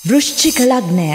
වෘශ්චික ලග්නය.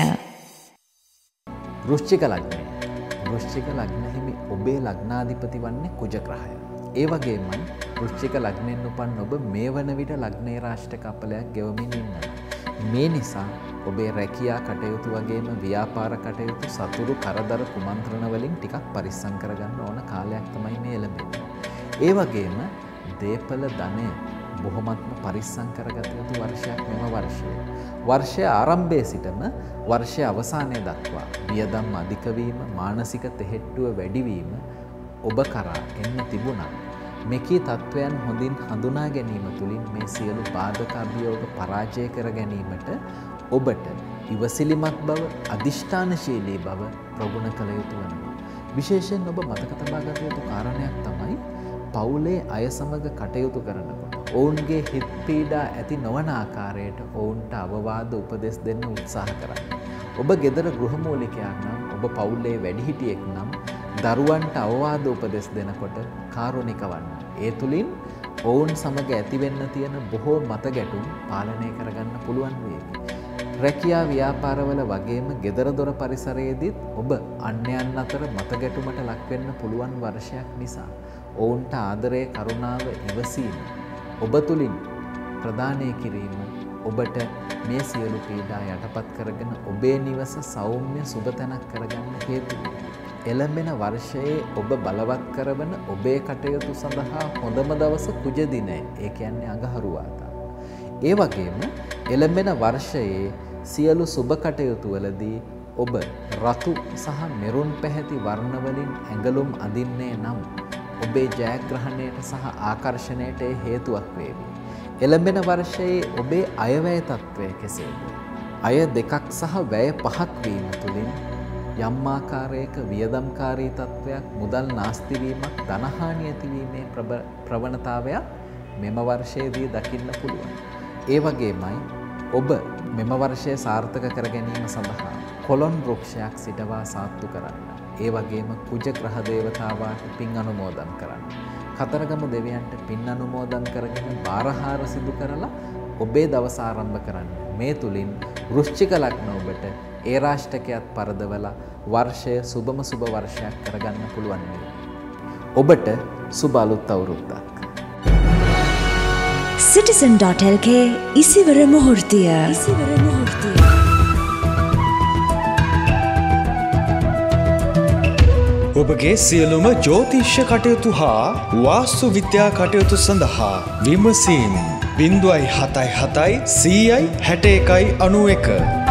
වෘශ්චික ලග්නය. වෘශ්චික ලග්න හිමි ඔබේ ලග්නාධිපති වන්නේ කුජ ග්‍රහය. ඒ වගේමයි වෘශ්චික ලග්නෙන් උපන් ඔබ මේ වන විට ලග්නේ රාශික කපලයක් ගෙවමින් ඉන්නවා. මේ නිසා ඔබේ රැකියා කටයුතු වගේම ව්‍යාපාර කටයුතු සතුරු කරදර කුමන්ත්‍රණ වලින් ටිකක් පරිස්සම් කරගන්න ඕන කාලයක් තමයි මේ ලැබෙන්නේ. ඒ වගේම දේපල ධනය බොහොමත්ම පරිස්සම් කරගත යුතු වර්ෂයක් මෙම වර්ෂය. වර්ෂයේ ආරම්භයේ සිටම වර්ෂයේ අවසානය දක්වා වියදම් අධික වීම, මානසික තෙහෙට්ටුව වැඩි වීම ඔබ කරා එන්න තිබුණා. මෙකී තත්වයන් හොඳින් හඳුනා ගැනීම තුළින් මේ සියලු බාධක අභියෝග පරාජය කර ගැනීමට ඔබට ඉවසිලිමත් බව, අදිෂ්ඨානශීලී බව ප්‍රගුණ කළ යුතු වෙනවා. විශේෂයෙන් ඔබ මතක තබා ගත යුතු කාරණයක් තමයි පවුලේ අය සමග කටයුතු කරනකොට ඔවුන්ගේ හිත් පීඩා ඇති නොවන ආකාරයට ඔවුන්ට අවවාද උපදෙස් දෙන්න උත්සාහ කරන්න. ඔබ ගෙදර ගෘහමූලිකයෙක් නම්, ඔබ පවුලේ වැඩිහිටියෙක් නම් දරුවන්ට අවවාද උපදෙස් දෙනකොට කාරුණික වන්න. ඒ තුලින් ඔවුන් සමග ඇතිවෙන්න තියෙන බොහෝ මතගැටුම් පාලනය කරගන්න පුළුවන් වේවි. රැකියා ව්‍යාපාරවල වගේම ගෙදර දොර පරිසරයේදීත් ඔබ අන්‍යයන් අතර මතගැටුමට ලක් වෙන්න පුළුවන් වර්ෂයක් නිසා ඔවුන්ට ආදරය, කරුණාව, ඉවසීම ඔබ තුලින් ප්‍රදානය කිරීම ඔබට මේ සියලු පීඩා යටපත් කරගෙන ඔබේ නිවස සෞම්‍ය සුබ තැනක් කරගන්න හේතු වෙනවා. එළඹෙන වර්ෂයේ ඔබ බලවත් කරවන ඔබේ කටයුතු සඳහා හොඳම දවස කුජ දිනය. ඒ කියන්නේ අඟහරුවාදා. ඒ වගේම එළඹෙන වර්ෂයේ සියලු සුබ කටයුතු වලදී ඔබ රතු සහ මෙරුන් පැහැති වර්ණ වලින් ඇඟලුම් අඳින්නේ නම් ඔබේ ජයග්‍රහණයට සහ ආකර්ෂණයට හේතුවක් වේවි. එළඹෙන වර්ෂයේ ඔබේ අයවැය තත්ත්වය කෙසේද? අය දෙකක් සහ වැය පහක් වීම තුළින් යම් ආකාරයක වියදම්කාරී තත්ත්වයක්, මුදල් නාස්ති වීමක්, ධනහානිය ඇතිවීමේ ප්‍රවණතාවයක් මෙම වර්ෂයේදී දකින්න පුළුවන්. ඒ වගේමයි ඔබ මෙම වර්ෂය සාර්ථක කර ගැනීම සඳහා කොළොන් වෘක්ෂයක් සිටවා සාත්තු කරන්න. ඒ වගේම කුජ ග්‍රහ දේවතාවාට පින් අනුමෝදන් කරන්න. කතරගම දෙවියන්ට පින් අනුමෝදන් කරගෙන බාරහාර සිදු කරලා ඔබේ දවස ආරම්භ කරන්න. මේ තුලින් වෘශ්චික ලග්න ඔබට ඒ රාෂ්ටකයත් පරදවලා වර්ෂය සුබම සුබ වර්ෂයක් කරගන්න පුළුවන් වෙයි. ඔබට සුබ අලුත් අවුරුද්දක්. Citizen.lk ඉසිවර මුහුර්තිය. ඔබගේ සියලුම ජ්‍යොතිෂ්‍ය කටයුතු හා වාස්තු විද්‍යා කටයුතු සඳහා විමසීම් 077 100 61 91